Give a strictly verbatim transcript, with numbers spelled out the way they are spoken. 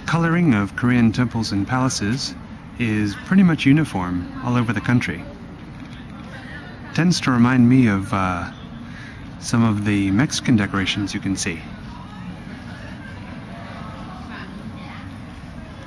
coloring of Korean temples and palaces is pretty much uniform all over the country. Tends to remind me of uh, some of the Mexican decorations you can see.